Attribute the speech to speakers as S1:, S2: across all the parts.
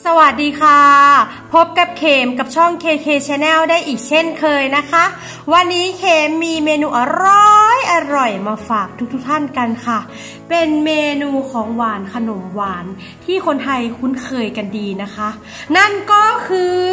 S1: สวัสดีค่ะพบกับเขมกับช่อง KK Channel ได้อีกเช่นเคยนะคะวันนี้เขมมีเมนูอร่อยมาฝากทุกท่านกันค่ะเป็นเมนูของหวานขนมหวานที่คนไทยคุ้นเคยกันดีนะคะนั่นก็คือ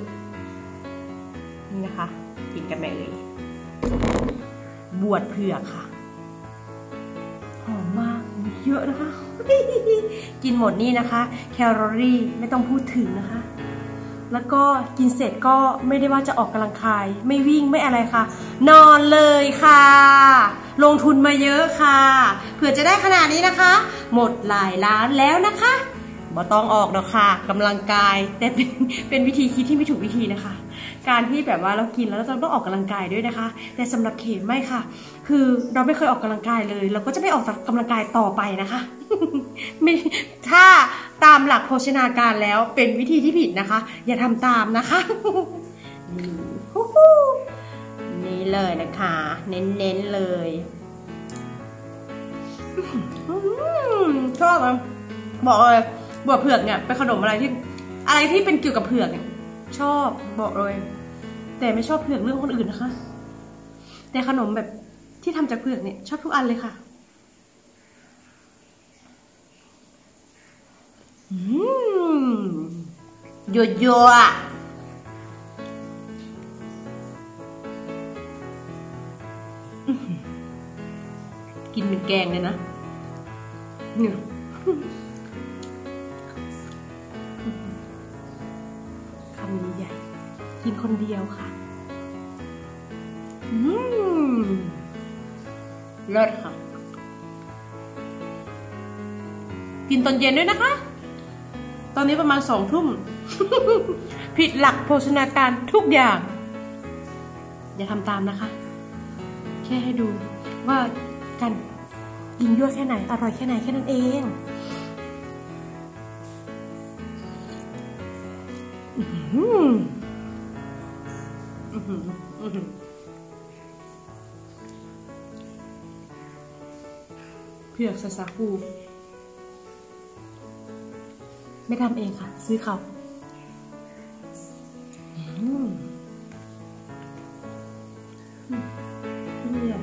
S1: นี่นะคะกินกันไหมเอ่ยบวชเผือกค่ะหอมมากเยอะนะคะกินหมดนี่นะคะแคลอรี่ไม่ต้องพูดถึงนะคะแล้วก็กินเสร็จก็ไม่ได้ว่าจะออกกำลังกายไม่วิ่งไม่อะไรค่ะนอนเลยค่ะลงทุนมาเยอะค่ะเผื่อจะได้ขนาดนี้นะคะหมดหลายล้านแล้วนะคะบ่ต้องออกหรอกค่ะกำลังกายแต่เป็นวิธีคิดที่ไม่ถูกวิธีนะคะการที่แบบว่าเรากินแล้วเราต้องออกกำลังกายด้วยนะคะแต่สำหรับเขมไม่ค่ะคือเราไม่เคยออกกำลังกายเลยเราก็จะไม่ออกกำลังกายต่อไปนะคะถ้าตามหลักโภชนาการแล้วเป็นวิธีที่ผิดนะคะอย่าทำตามนะคะนี่เลยนะคะเน้นๆเลยชอบบอกเลยบวชเผือกเนี่ยเป็นขนมอะไรที่เป็นเกี่ยวกับเผือกชอบบอกเลยแต่ไม่ชอบเผือกเรื่องคนอื่นนะคะแต่ขนมแบบที่ทำจากเผือกเนี่ยชอบทุกอันเลยค่ะยัวกินเป็นแกงเลยนะเนี่ยคำนี้ใหญ่กินคนเดียวค่ะเลิศค่ะกินตอนเย็นด้วยนะคะตอนนี้ประมาณ2 ทุ่ม ผิดหลักโภชนาการทุกอย่างอย่าทำตามนะคะแค่ให้ดูว่าการกินยั่วแค่ไหนอร่อยแค่ไหนแค่นั้นเองเผือกซาซาคูไม่ทำเองค่ะซื้อเขาเนี่ย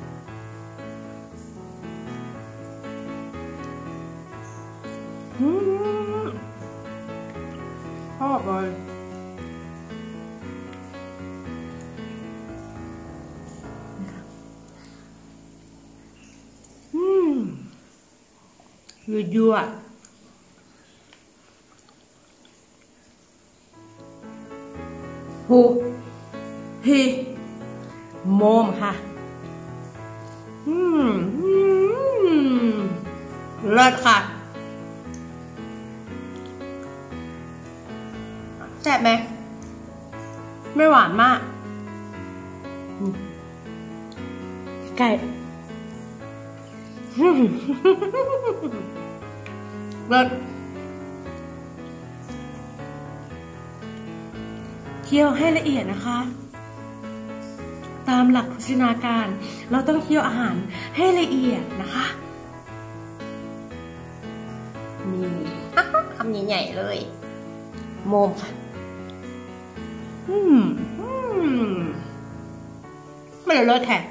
S1: ชอบเลยยั่วฮูฮีโมมค่ะเลิศค่ะแซ่บไหมไม่หวานมากไก่เลิศเคี่ยวให้ละเอียดนะคะตามหลักโภชนาการเราต้องเคี่ยวอาหารให้ละเอียดนะคะนี่คำใหญ่ๆเลยโมมค่ะไม่เลิศแท้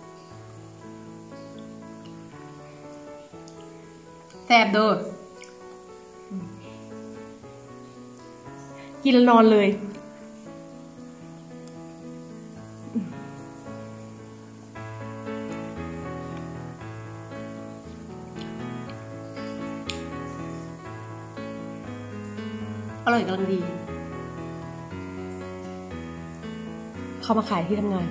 S1: แซ่บเด้อกินแล้วนอนเลยอร่อยกำลังดีเขามาขายที่ทำงาน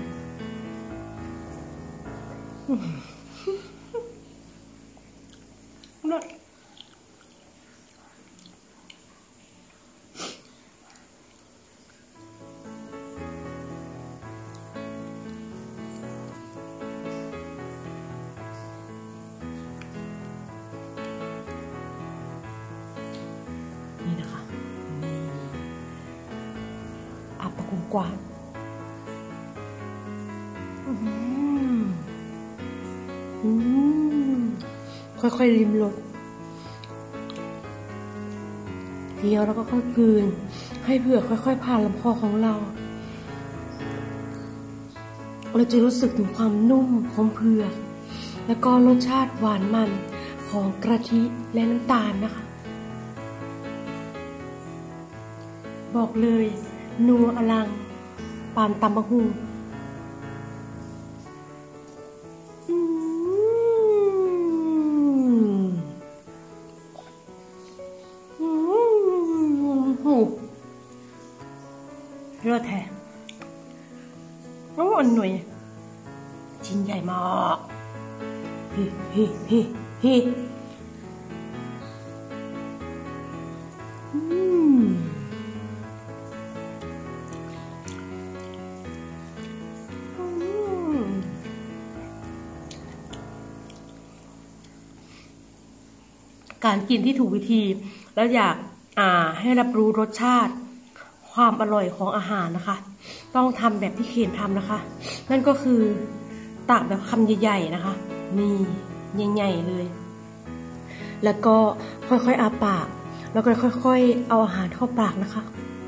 S1: นี่นะคะนี่อับปะกุงกวางค่อยๆริมรส ฝีคี้ยวแล้วก็ค่อยกลืนให้เผือกค่อยๆผ่านลำคอของเราจะรู้สึกถึงความนุ่มของเผือกแล้วก็รสชาติหวานมันของกะทิและน้ำตาลนะคะบอกเลยนัวอลังปานตำบักหุ่งเลือดแท้โอ้อันหน่วยชิ้นใหญ่มากฮิฮิฮิฮิการกินที่ถูกวิธีแล้วอยากให้รับรู้รสชาติความอร่อยของอาหารนะคะต้องทำแบบที่เคนทำนะคะนั่นก็คือตักแบบคำใหญ่ๆนะคะนี่ใหญ่ๆเลยแล้วก็ค่อยๆอาปากแล้วก็ค่อยๆเอาอาหารเข้าปากนะคะ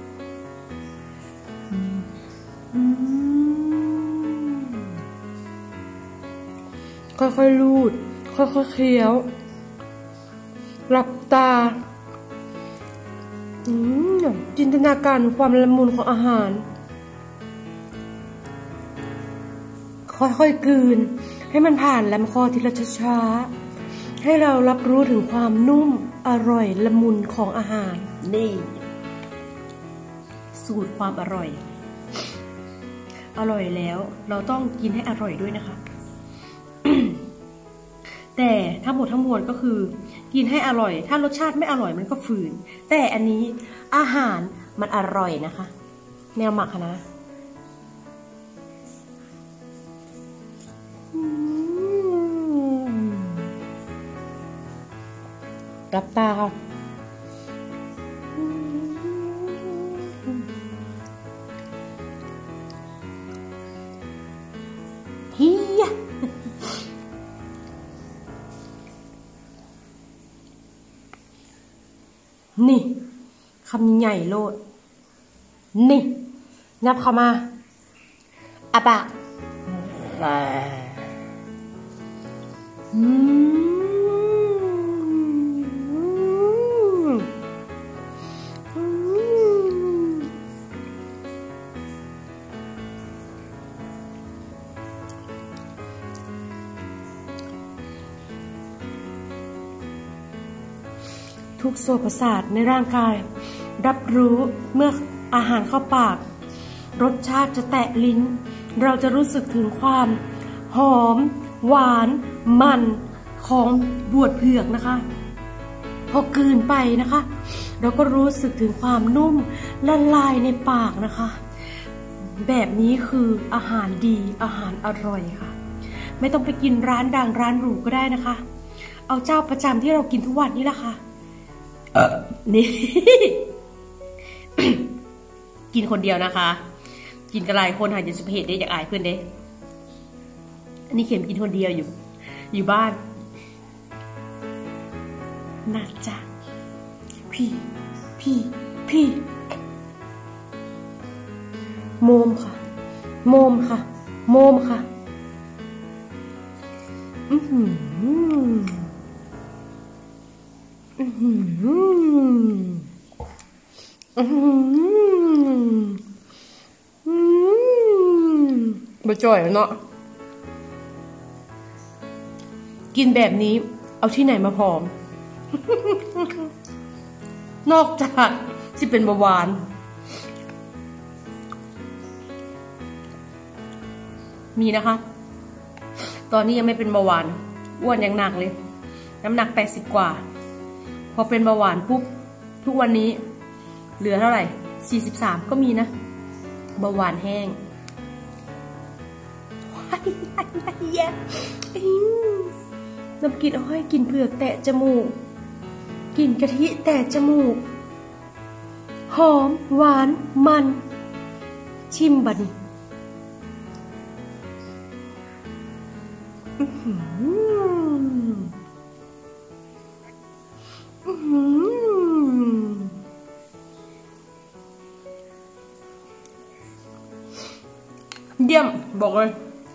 S1: ค่อยๆลูดค่อยๆเคี้ยวหลับตาจินตนาการความละมุนของอาหารค่อยๆกลืนให้มันผ่านลำคอทีละช้าๆให้เรารับรู้ถึงความนุ่มอร่อยละมุนของอาหารนี่สูตรความอร่อยแล้วเราต้องกินให้อร่อยด้วยนะคะ แต่ทั้งหมดทั้งมวลก็คือกินให้อร่อยถ้ารสชาติไม่อร่อยมันก็ฝืนแต่อันนี้อาหารมันอร่อยนะคะแนวหมักนะรับตาค่ะฮียนี่คำใหญ่โลดนี่งับเข้ามาอะปะทุกส่วนประสาทในร่างกายรับรู้เมื่ออาหารเข้าปากรสชาติจะแตะลิ้นเราจะรู้สึกถึงความหอมหวานมันของบวดเผือกนะคะพอกลืนไปนะคะเราก็รู้สึกถึงความนุ่มละลายในปากนะคะแบบนี้คืออาหารดีอาหารอร่อยค่ะไม่ต้องไปกินร้านดังร้านหรูก็ได้นะคะเอาเจ้าประจำที่เรากินทุกวันนี่แหละค่ะนี่ กินคนเดียวนะคะกินกระไรคนหาจะสุภเหตุได้อยากอายเพื่อนเด้อันนี้เข็มกินคนเดียวอยู่บ้านน่าจะพี่โมมค่ะโมมค่ะบ่จ่อยเนาะกินแบบนี้เอาที่ไหนมาผอม นอกจากที่เป็นเบาหวานมีนะคะตอนนี้ยังไม่เป็นเบาหวานอ้วนยังหนักเลยน้ำหนัก80กว่าพอเป็นเบาหวานปุ๊บทุกวันนี้เหลือเท่าไหร่43ก็มีนะเบาหวานแห้งน้ำกินอ้อยกินเผือกแตะจมูกกินกะทิแตะจมูกหอมหวานมันชิมบัดนี้เดียมบอกเลย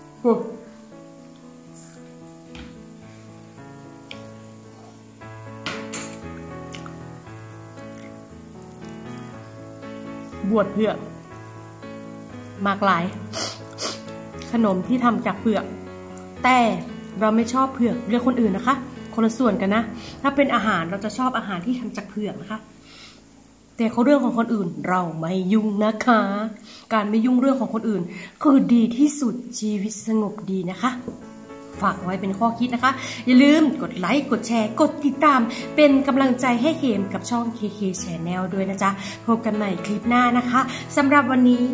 S1: บวชเผือกมากหลายขนมที่ทำจากเผือกแต่เราไม่ชอบเผือกเรื่องคนอื่นนะคะคนละส่วนกันนะถ้าเป็นอาหารเราจะชอบอาหารที่ทำจากเผือกนะคะแต่เขาเรื่องของคนอื่นเราไม่ยุ่งนะคะการไม่ยุ่งเรื่องของคนอื่นคือดีที่สุดชีวิตสงบดีนะคะฝากไว้เป็นข้อคิดนะคะอย่าลืมกดไลค์กดแชร์กดติดตามเป็นกำลังใจให้เขมกับช่อง KK Channel ด้วยนะจ๊ะพบกันใหม่คลิปหน้านะคะสำหรับวันนี้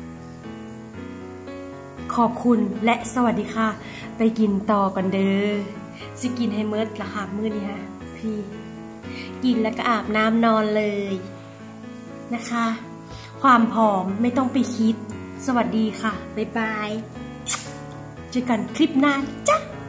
S1: ขอบคุณและสวัสดีค่ะไปกินต่อกันเด้อสิกินให้เมิดละค่ะมื้อนี้ฮะพี่กินแล้วก็อาบน้ำนอนเลยนะคะความผอมไม่ต้องไปคิดสวัสดีค่ะบ๊ายบายเจอกันคลิปหน้าจ้ะ